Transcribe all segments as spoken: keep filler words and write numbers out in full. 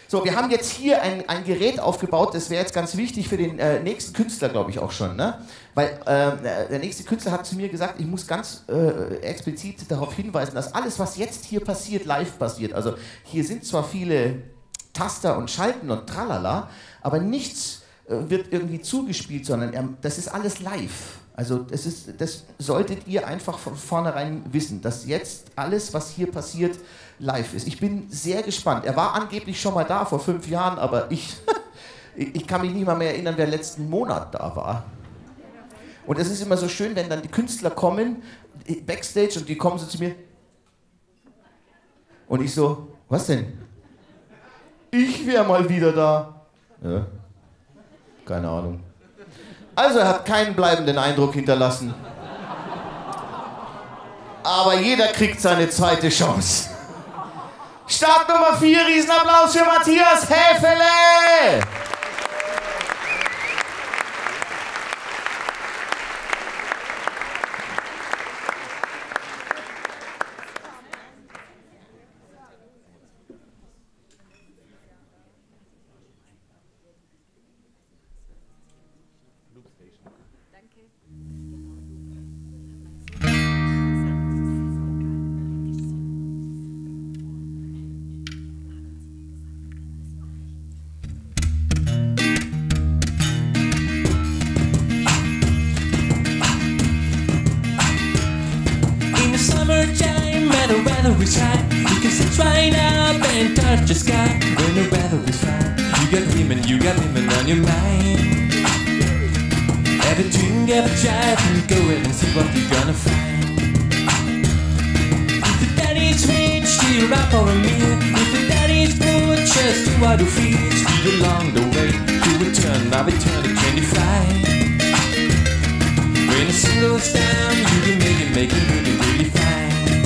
So, wir haben jetzt hier ein, ein Gerät aufgebaut, das wäre jetzt ganz wichtig für den äh, nächsten Künstler, glaube ich auch schon, ne? Weil äh, der nächste Künstler hat zu mir gesagt, ich muss ganz äh, explizit darauf hinweisen, dass alles, was jetzt hier passiert, live passiert. Also hier sind zwar viele Taster und Schalten und tralala, aber nichts äh, wird irgendwie zugespielt, sondern er, das ist alles live. Also das, ist, das solltet ihr einfach von vornherein wissen, dass jetzt alles, was hier passiert, live ist. Ich bin sehr gespannt. Er war angeblich schon mal da vor fünf Jahren, aber ich, ich kann mich nicht mal mehr erinnern, wer letzten Monat da war. Und es ist immer so schön, wenn dann die Künstler kommen, Backstage, und die kommen so zu mir. Und ich so, was denn? Ich wäre mal wieder da. Ja, keine Ahnung. Also er hat keinen bleibenden Eindruck hinterlassen. Aber jeder kriegt seine zweite Chance. Start Nummer vier, Riesenapplaus für Matthias Häfele! is high, you can sit right up and touch the sky. When the weather is fine, you got women, you got women on your mind. Have a drink, have a drive, and go ahead and see what you're gonna find. If the daddy's rich, steal up for a meal. If the daddy's poor, just do what you feel. Speed along the way, to return, now return to twenty-five. When the sun goes down, you can make it, make it really, really fine.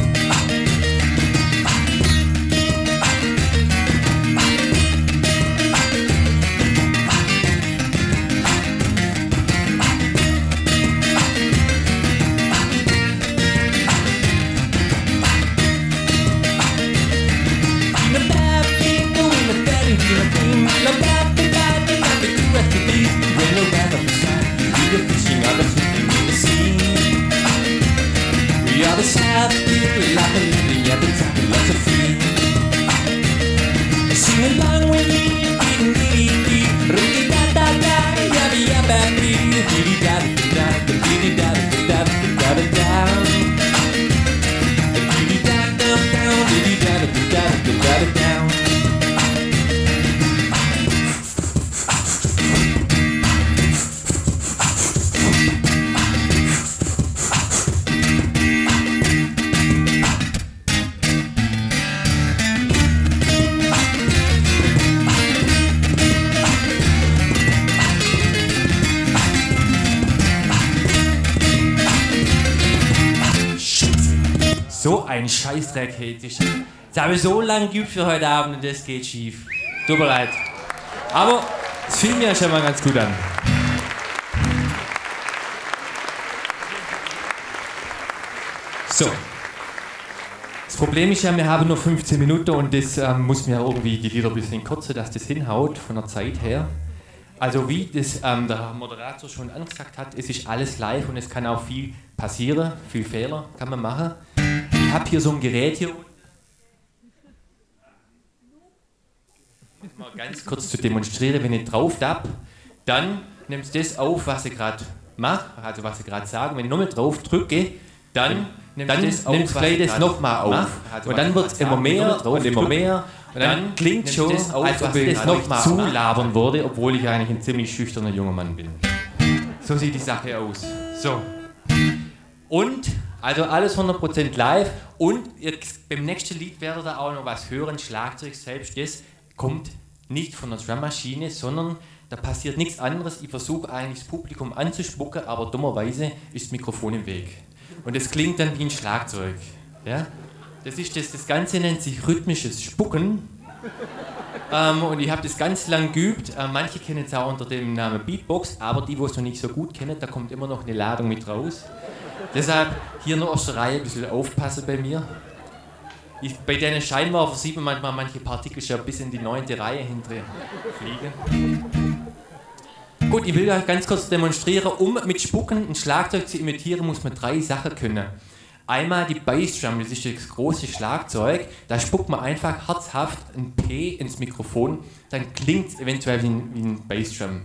Sing along with me, dee-dee-dee-dee, ring-a-da-da-da, yabba-yabba-dee, dee-dee-da-da-da, dee-dee-da-da-da-da-da-da-da, dee-dee-da-da-da, dee-dee-da-da-da-da-da-da-da. So ein Scheißdreck, hey. Jetzt habe ich so lange geübt für heute Abend und das geht schief. Tut mir leid. Aber es fing mir schon mal ganz gut an. So. Das Problem ist ja, wir haben nur fünfzehn Minuten und das ähm, muss mir irgendwie die Lieder ein bisschen kürzer, dass das hinhaut von der Zeit her. Also wie das ähm, der Moderator schon angesagt hat, es ist alles live und es kann auch viel passieren, viel Fehler kann man machen. Ich habe hier so ein Gerät hier. Mal ganz kurz zu demonstrieren, wenn ich drauf tapp, dann nimmt das auf, was ich gerade mache, also was ich gerade sage. Wenn ich nochmal drauf drücke, dann nimmt das auf, was ich das nochmal auf. Also und dann wird es immer mehr und immer mehr. Und dann klingt es schon, das auf, als ob ich das nochmal zulabern würde, obwohl ich eigentlich ein ziemlich schüchterner junger Mann bin. So sieht die Sache aus. So. Und, also alles hundert Prozent live. Und ihr, beim nächsten Lied werdet ihr auch noch was hören. Schlagzeug selbst, das kommt nicht von der Drummaschine, sondern da passiert nichts anderes. Ich versuche eigentlich das Publikum anzuspucken, aber dummerweise ist das Mikrofon im Weg. Und es klingt dann wie ein Schlagzeug. Ja? Das, ist das, das Ganze nennt sich rhythmisches Spucken. ähm, und ich habe das ganz lang geübt. Äh, manche kennen es auch unter dem Namen Beatbox, aber die, die es noch nicht so gut kennen, da kommt immer noch eine Ladung mit raus. Deshalb hier nur aus der Reihe ein bisschen aufpassen bei mir. Ich, bei den Scheinwerfer sieht man manchmal manche Partikel schon bis in die neunte Reihe hinter fliegen. Gut, ich will euch ganz kurz demonstrieren, um mit Spucken ein Schlagzeug zu imitieren, muss man drei Sachen können. Einmal die Bassdrum, das ist das große Schlagzeug, da spuckt man einfach herzhaft ein P ins Mikrofon, dann klingt es eventuell wie ein, wie ein Bassdrum.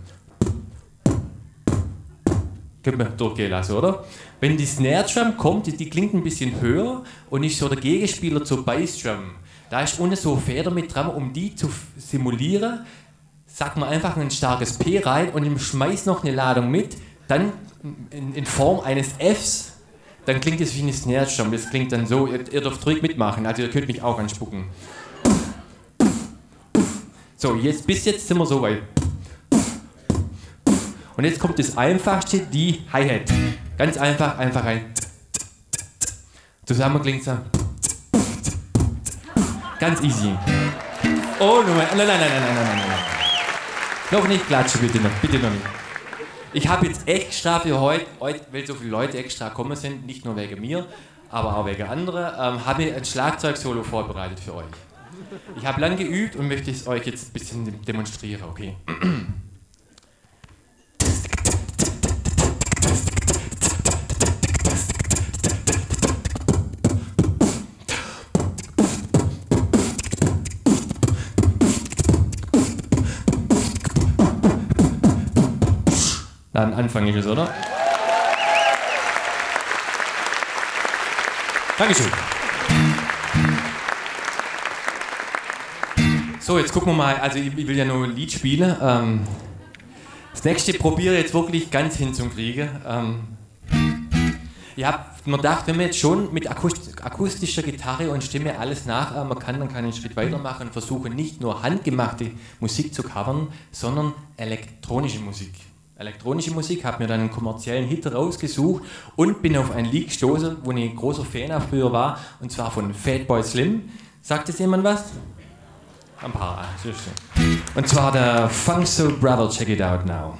Könnte man durchgehen lassen, oder? Wenn die Snare Drum kommt, die, die klingt ein bisschen höher und ist so der Gegenspieler zur Bassdrum. Da ist unten so Feder mit dran, um die zu simulieren, sagt man einfach ein starkes P rein und schmeißt noch eine Ladung mit, dann in, in Form eines Fs, dann klingt es wie eine Snare Drum. Das klingt dann so, ihr, ihr dürft ruhig mitmachen, also ihr könnt mich auch anspucken. So, jetzt, bis jetzt sind wir so weit. Und jetzt kommt das Einfachste, die Hi-Hat. Ganz einfach, einfach ein. Zusammen klingt es dann. Ganz easy. Oh, nein, nein, nein, nein, nein, nein, nein, nein. Noch nicht klatschen, bitte noch, bitte noch nicht. Ich habe jetzt extra für heute, heute, weil so viele Leute extra gekommen sind, nicht nur wegen mir, aber auch wegen anderen, ähm, habe ich ein Schlagzeug-Solo vorbereitet für euch. Ich habe lange geübt und möchte es euch jetzt ein bisschen demonstrieren, okay? Dann Anfang ich es, oder? Dankeschön. So, jetzt gucken wir mal. Also ich will ja nur ein Lied spielen. Ähm, das nächste probiere ich jetzt wirklich ganz hinzukriegen. Ähm, ich habe mir gedacht, wenn man jetzt schon mit akustischer Gitarre und Stimme alles nachahmen kann, dann kann ich einen Schritt weitermachen und versuche nicht nur handgemachte Musik zu covern, sondern elektronische Musik. Elektronische Musik, habe mir dann einen kommerziellen Hit rausgesucht und bin auf ein Lied gestoßen, wo ich ein großer Fan auch früher war, und zwar von Fatboy Slim. Sagt es jemand was? Ein paar. Und zwar der Funk Soul Brother, Check It Out Now.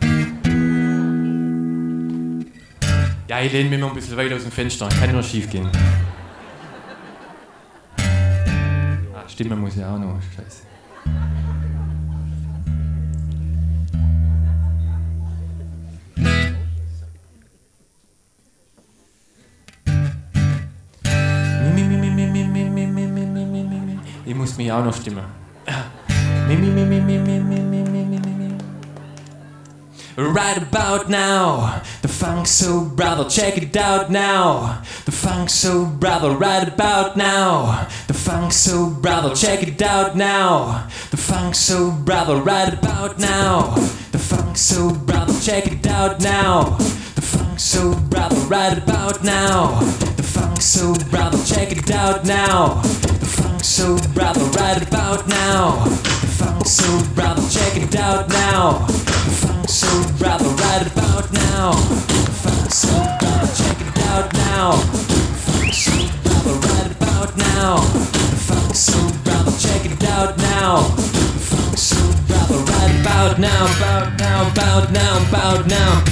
Ja, ich lehne mich mal ein bisschen weiter aus dem Fenster, kann nur schief gehen. Ah, Stimme muss ja auch noch, scheiße. Ich muss mich auch noch stimmen. Right about now, the Funk Soul Brother, check it out now. The Funk Soul Brother, right about now. The Funk Soul Brother, check it out now. The Funk Soul Brother, right about now. The Funk Soul Brother, check it out now. The Funk Soul Brother, right about now. The Funk Soul Brother, check it out now. The Funk Soul Brother, right about now. The Funk Soul Brother, check it out now. The Funk Soul Brother, right about now. The Funk Soul Brother, check it out now. The Funk Soul Brother, right about now. The Funk Soul Brother, check it out now. The Funk Soul Brother, right about now, about now, about now, about now.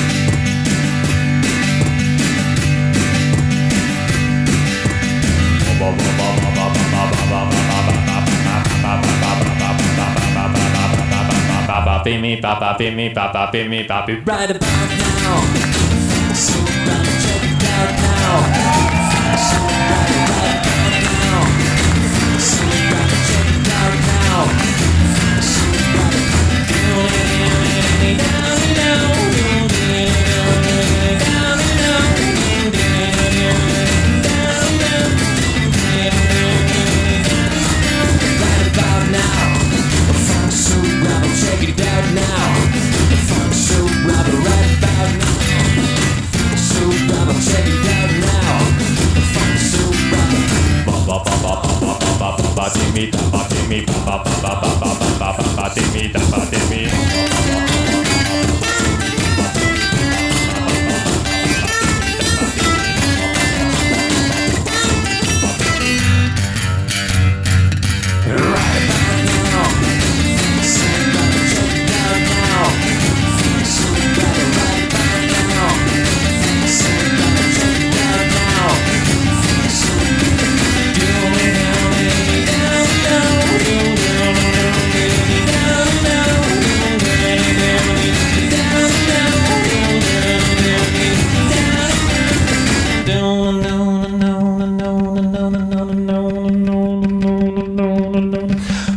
Baba bimmy, baba bimmy, baba bimmy, baba right about now. So brother, check it out now. So brother, right about now. So brother, check it out now. So brother, down and down, right about now. Check it out now. The Funk Soul Brother, right about now. Funk Soul Brother, check it out now. The Funk Soul Brother. Ba ba ba ba ba ba ba ba ba dimmy da ba dimmy ba ba ba ba ba ba ba ba ba dimmy da ba dimmy.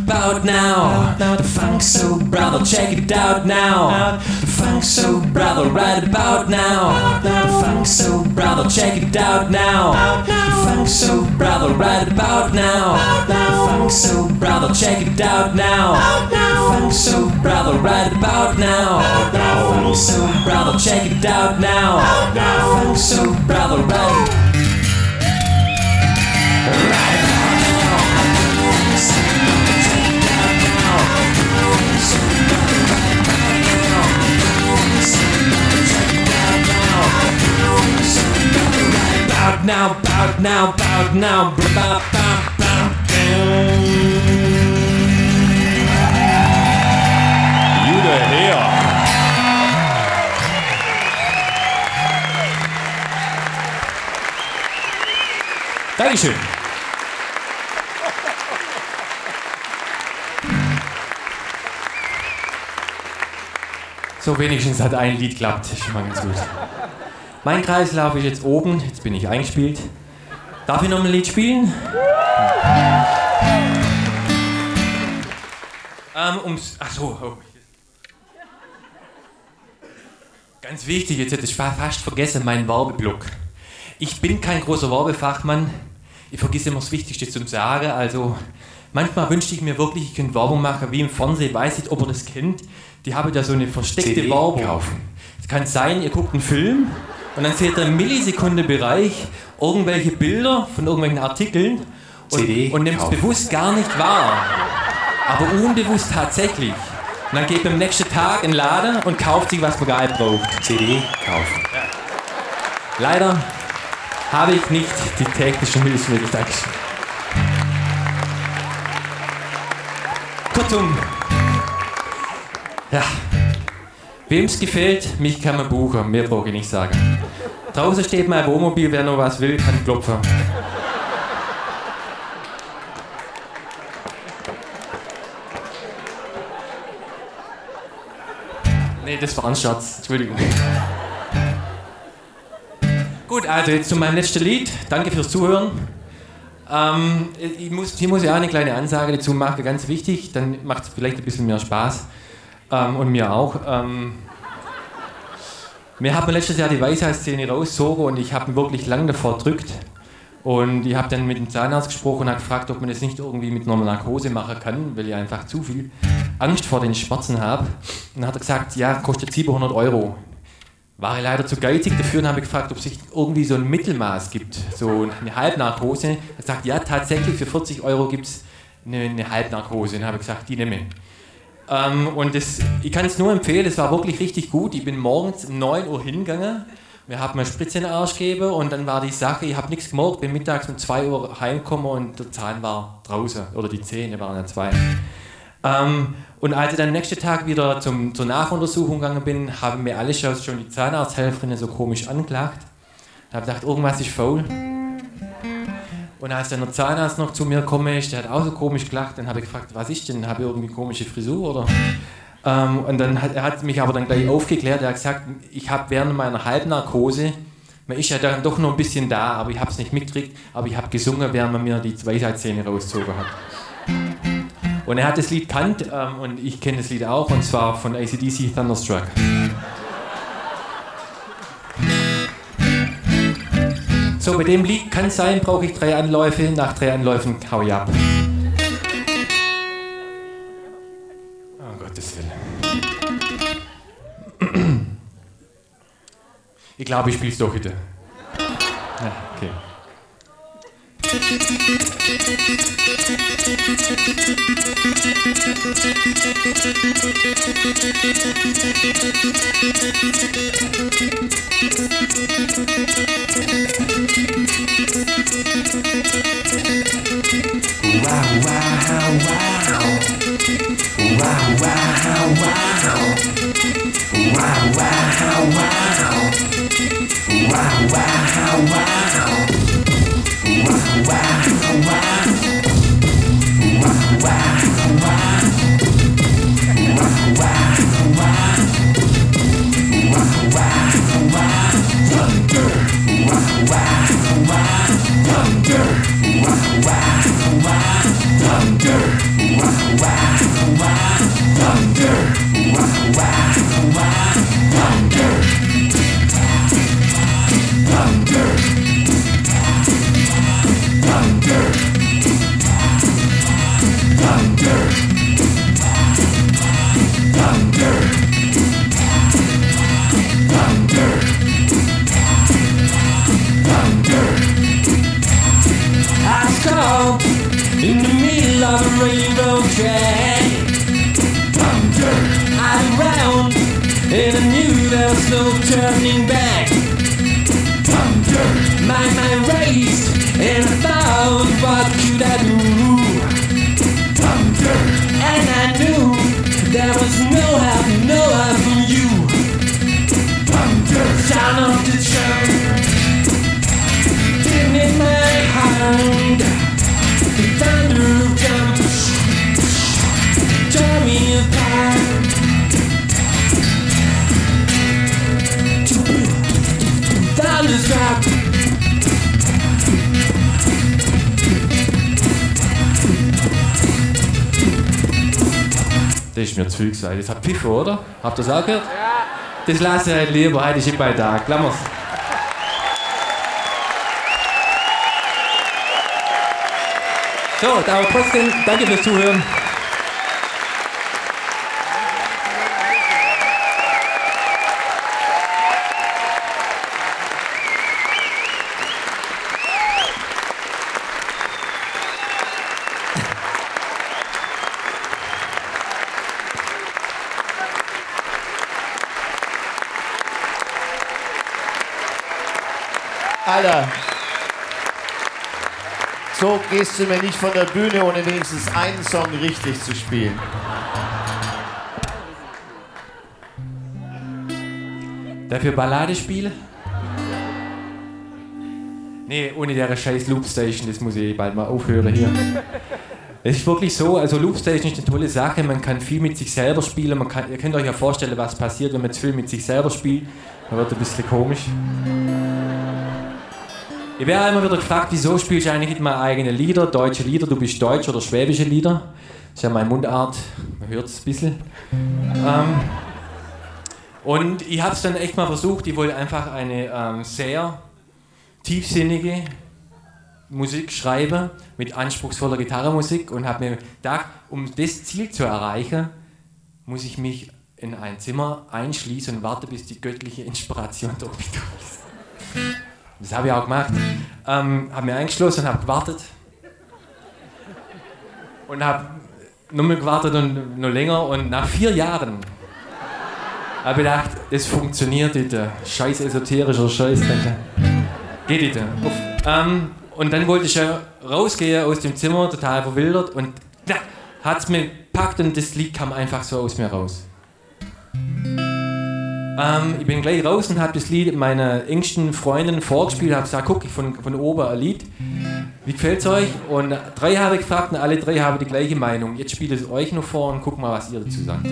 about now. The Funk Soul Brother, check it out now. The Funk Soul Brother, right about now. The Funk Soul Brother, check it out now. The Funk Soul Brother, right about now. The Funk Soul Brother, check it out now. The Funk Soul Brother, right about now. The Funk Soul Brother, check it out now. The Funk Soul Brother, right. Right. Bout now, bout now, bout now, bout, bout, bout, Jude her. Dankeschön. So, wenigstens hat ein Lied geklappt, ist schon mal ganz gut. Mein Kreislauf ist jetzt oben, jetzt bin ich eingespielt. Darf ich noch ein Lied spielen? ähm, ums, ach so, oh. Ganz wichtig, jetzt hätte ich fast vergessen, meinen Werbeblock. Ich bin kein großer Werbefachmann, ich vergesse immer das Wichtigste zum Sagen, also manchmal wünschte ich mir wirklich, ich könnte Werbung machen, wie im Fernsehen, weiß nicht, ob ihr das kennt. Die haben da so eine versteckte C D Werbung. Kaufen. Es kann sein, ihr guckt einen Film und dann seht ihr im Millisekundenbereich irgendwelche Bilder von irgendwelchen Artikeln und, und nehmt es bewusst gar nicht wahr. Aber unbewusst tatsächlich. Und dann geht man am nächsten Tag in den Laden und kauft sich, was man gar nicht braucht. C D kaufen. Ja. Leider habe ich nicht die technischen Hilfsmittel. Dankeschön. Kurzum. Ja, wem es gefällt, mich kann man buchen, mehr brauche ich nicht sagen. Draußen steht mein Wohnmobil, wer noch was will, kann klopfen. Nee, das war ein Scherz, Entschuldigung. Gut, also jetzt zu meinem letzten Lied. Danke fürs Zuhören. Ähm, ich muss, hier muss ich auch eine kleine Ansage dazu machen, ganz wichtig, dann macht es vielleicht ein bisschen mehr Spaß. Ähm, und mir auch. Ähm, mir hat mir letztes Jahr die Weisheitszähne rausgezogen und ich habe ihn wirklich lange davor gedrückt. Und ich habe dann mit dem Zahnarzt gesprochen und habe gefragt, ob man das nicht irgendwie mit einer Narkose machen kann, weil ich einfach zu viel Angst vor den Schmerzen habe. Und dann hat er gesagt, ja, kostet siebenhundert Euro. War ich leider zu geizig dafür und habe gefragt, ob es sich irgendwie so ein Mittelmaß gibt, so eine Halbnarkose. Er hat gesagt, ja, tatsächlich für vierzig Euro gibt es eine, eine Halbnarkose. Und dann habe ich gesagt, die nehme ich. Ähm, und das, ich kann es nur empfehlen, es war wirklich richtig gut. Ich bin morgens um neun Uhr hingegangen, wir haben mir eine Spritze in den Arsch gegeben und dann war die Sache, ich habe nichts gemerkt, bin mittags um zwei Uhr heimgekommen und der Zahn war draußen, oder die Zähne waren ja zwei. Ähm, und als ich dann am nächsten Tag wieder zum, zur Nachuntersuchung gegangen bin, haben mir alle schon die Zahnarzthelferinnen so komisch angeklagt. Da habe ich gedacht, irgendwas ist faul. Und als dann der Zahnarzt noch zu mir gekommen ist, der hat auch so komisch gelacht, dann habe ich gefragt, was ist denn, habe ich irgendwie komische Frisur oder? Ähm, und dann hat er hat mich aber dann gleich aufgeklärt, er hat gesagt, ich habe während meiner Halbnarkose, man ist ja dann doch noch ein bisschen da, aber ich habe es nicht mitgekriegt, aber ich habe gesungen, während man mir die Weisheitszähne rausgezogen hat. Und er hat das Lied kannt ähm, und ich kenne das Lied auch, und zwar von A C D C, Thunderstruck. So, bei dem Lied kann es sein, brauche ich drei Anläufe, nach drei Anläufen hau ich ab. Oh Gottes Willen. Ich glaube, ich spiele es doch wieder. Ja, okay. Wow, wow, wow. Wow, wow, wow. Wow, wow, wow. Wow, wow, wow. Wow, wow, wow. Wow, wow, wow. Wow, wow, wow. Wow, wow, wow. Thunder. Wow, wow, wow. Thunder. Wow, wow, wow. Thunder. Wow, and I knew there was no turning back. Thunder. My mind raced, and I thought, what could I do? Thunder. And I knew there was no help, no help from you. Thunder. Sound of the drum, in my hand, the thunder jumps, tear me apart. Thunderstruck. Das ist mir zu viel gesagt. Das hat Pfiffe, oder? Habt ihr das auch gehört? Ja. Das lasse ich halt lieber. Heute ist nicht mein Tag. Klammers. So, aber trotzdem, danke fürs Zuhören. Alter, so gehst du mir nicht von der Bühne, ohne wenigstens einen Song richtig zu spielen. Dafür Ballade spielen? Nee, ohne der scheiß Loopstation, das muss ich bald mal aufhören hier. Es ist wirklich so, also Loopstation ist eine tolle Sache, man kann viel mit sich selber spielen, man kann, ihr könnt euch ja vorstellen, was passiert, wenn man zu viel mit sich selber spielt. Da wird ein bisschen komisch. Ich werde immer wieder gefragt, wieso spielst du eigentlich nicht mal eigene Lieder, deutsche Lieder, du bist deutsch oder schwäbische Lieder. Das ist ja meine Mundart, man hört es ein bisschen. Ähm, und ich habe es dann echt mal versucht, ich wollte einfach eine ähm, sehr tiefsinnige Musik schreiben, mit anspruchsvoller Gitarrenmusik und habe mir gedacht, um das Ziel zu erreichen, muss ich mich in ein Zimmer einschließen und warte, bis die göttliche Inspiration durch mich durch ist. Das habe ich auch gemacht. Ähm, habe mich eingeschlossen und habe gewartet. Und habe noch mehr gewartet und noch länger. Und nach vier Jahren habe ich gedacht, das funktioniert nicht. Scheiß esoterischer Scheiß. Geht nicht. Ähm, und dann wollte ich ja rausgehen aus dem Zimmer, total verwildert. Und da hat es mir gepackt und das Lied kam einfach so aus mir raus. Ähm, ich bin gleich raus und habe das Lied meiner engsten Freundin vorgespielt, habe gesagt, guck, ich von, von oben ein Lied. Wie gefällt es euch? Und drei habe ich gefragt und alle drei haben die gleiche Meinung. Jetzt spiele ich es euch noch vor und guck mal, was ihr dazu sagt.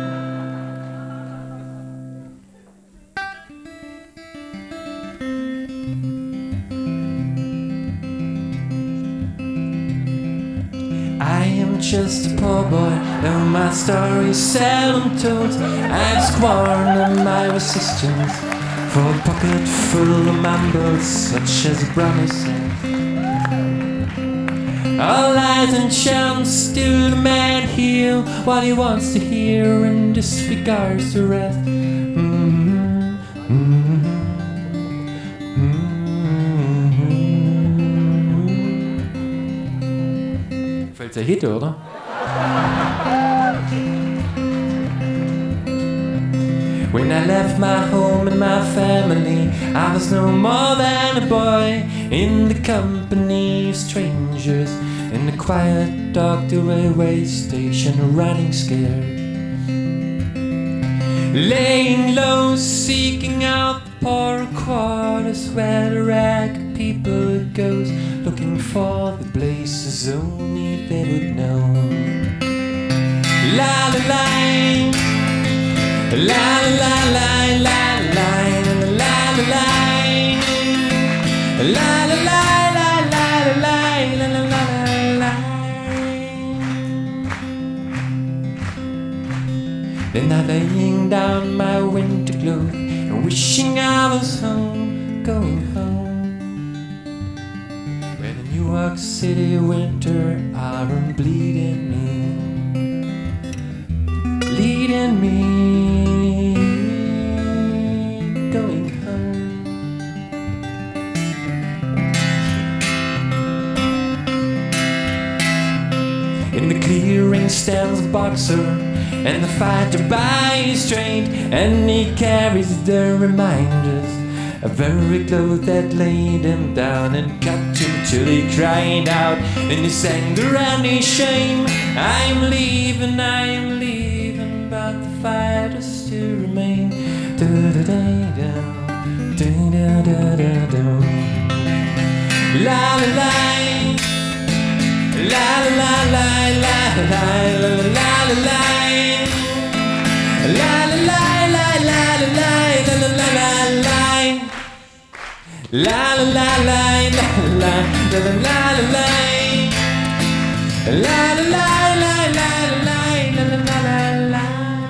I am just a poor boy, and my story is seldom told. I've squandered my resistance for a pocket full of mumbles, such as a promise. All lies and chance, still the man hear what he wants to hear and disregards the rest. Mm-hmm. Mm-hmm. Fällt's ein Hit, oder? When I left my home and my family, I was no more than a boy in the company of strangers, in the quiet, dark railway station, running scared, laying low, seeking out the poorer quarters where the ragged people goes, looking for the places only they would know. La la la, la la la la la la la la, la la la la la la la la la la. Then I'm laying down my winter clothes and wishing I was home, going home, where the New York City winter are bleeding me, leading me, going home. In the clearing stands boxer, and the fighter by his trade, and he carries the reminders of very clothes that laid him down and cut him till he cried out in his anger and his shame. I'm leaving, I'm leaving, but the fighters still remain. Da-da-da-da, da-da-da-da-da. La la la, la la la la, la la la la la la, la la la la la la la la la la la. La la la la la la la la la la la la la la la la la la.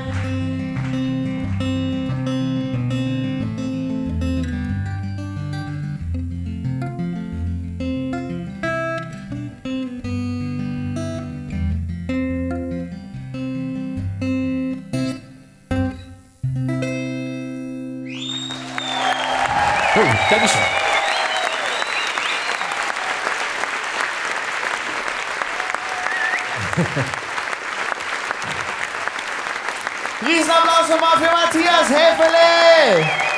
Oh, Dankeschön. Riesenapplaus nochmal für Matthias Häfele!